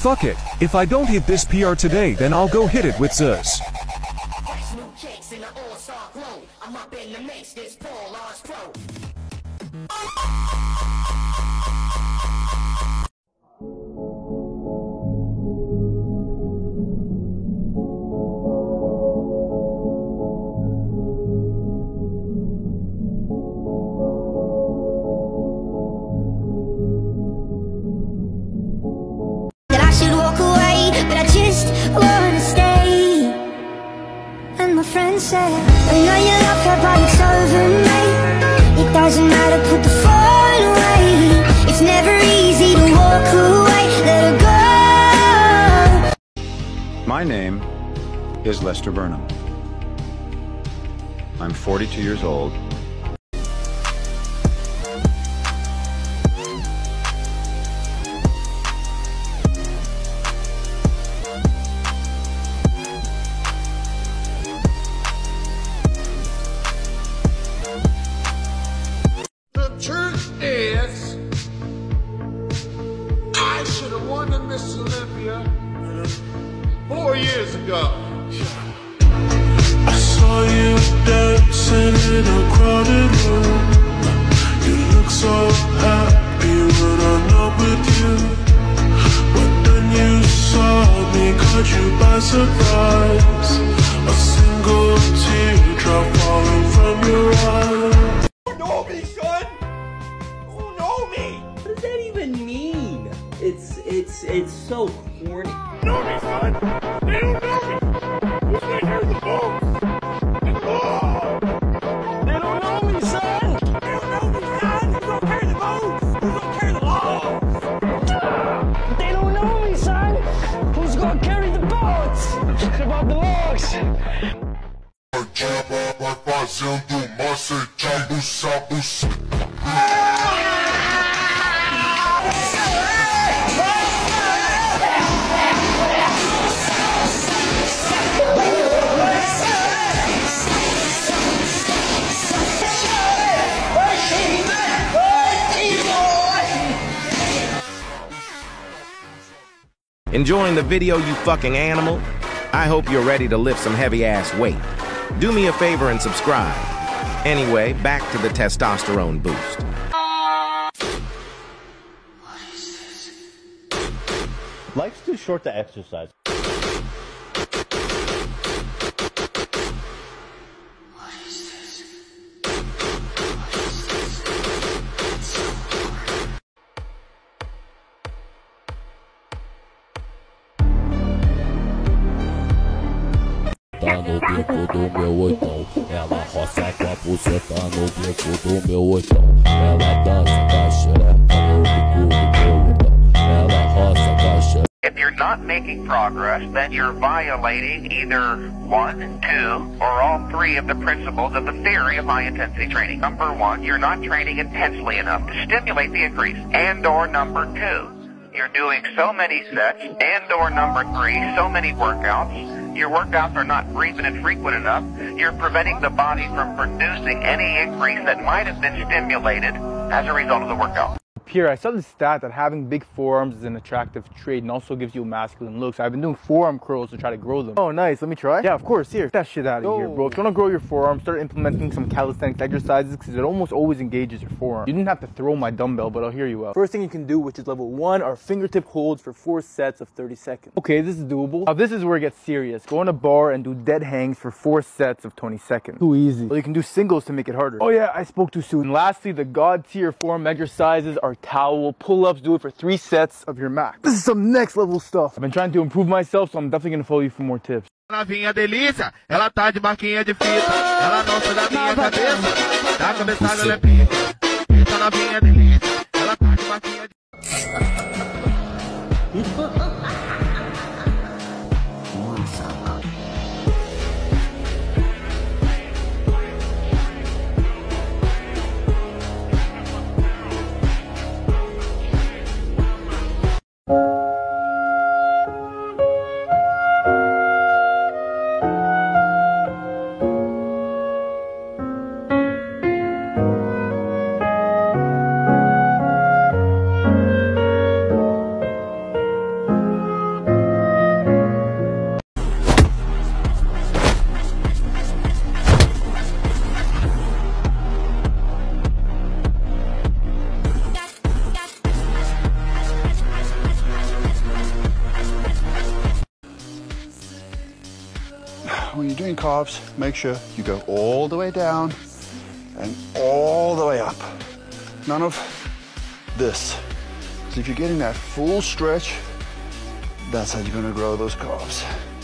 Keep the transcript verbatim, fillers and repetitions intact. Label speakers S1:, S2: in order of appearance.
S1: Fuck it. If I don't hit this P R today, then I'll go hit it with Zeus.
S2: Said, I know you love her, but it's over, mate. It doesn't matter, put the phone away. It's never easy to walk away, let her go.
S3: My name is Lester Burnham. I'm forty-two years old.
S4: Miss Olympia four years ago. I saw you dancing in a crowded room. You look so happy when I'm not with you. But then you saw me, caught you by surprise. A single teardrop falling from your eye.
S5: You know me, son! You know me!
S6: What does that even mean? It's, it's, it's so corny.
S5: You know me, son! They don't know me! Who's gonna carry the boats? Oh! They don't know me, son! They don't know me, son! Who's gonna carry the boats? Who's gonna carry the logs? They don't know me, son! Who's gonna carry the boats? What about the logs?
S7: Enjoying the video, you fucking animal? I hope you're ready to lift some heavy-ass weight. Do me a favor and subscribe. Anyway, back to the testosterone boost.
S8: What is this? Life's too short to exercise.
S2: What is this?
S9: Tá no bico do meu oitão, ela roça com a buceta no bico do meu oitão. Ela dança com a xereca no bico do meu oitão. Ela roça com a xereca.
S10: If you're not making progress, then you're violating either one, two, or all three of the principles of the theory of high-intensity training. Number one, you're not training intensely enough to stimulate the increase. And or number two, you're doing so many sets. And or number three, so many workouts. Your workouts are not frequent and frequent enough. You're preventing the body from producing any increase that might have been stimulated as a result of the workout.
S11: Here, I saw this stat that having big forearms is an attractive trait and also gives you masculine looks. I've been doing forearm curls to try to grow them. Oh, nice. Let me try. Yeah, of course. Here, get that shit out of oh. here, bro. If you want to grow your forearm, start implementing some calisthenics exercises because it almost always engages your forearm. You didn't have to throw my dumbbell, but I'll hear you out. First thing you can do, which is level one, are fingertip holds for four sets of thirty seconds. Okay, this is doable. Now, this is where it gets serious. Go on a bar and do dead hangs for four sets of twenty seconds. Too easy. Well, you can do singles to make it harder. Oh yeah, I spoke too soon. And lastly, the god tier form exercises are towel pull pull-ups, do it for three sets of your max. This is some next level stuff. I've been trying to improve myself, so I'm definitely gonna follow you for more tips.
S5: Novinha delícia, ela tá de barquinha de fita, ela não sai da minha cabeça, da cabeçada ela é pica. Essa novinha delícia, ela tá de barquinha de...
S12: when you're doing calves, make sure you go all the way down and all the way up. None of this. So if you're getting that full stretch, that's how you're gonna grow those calves.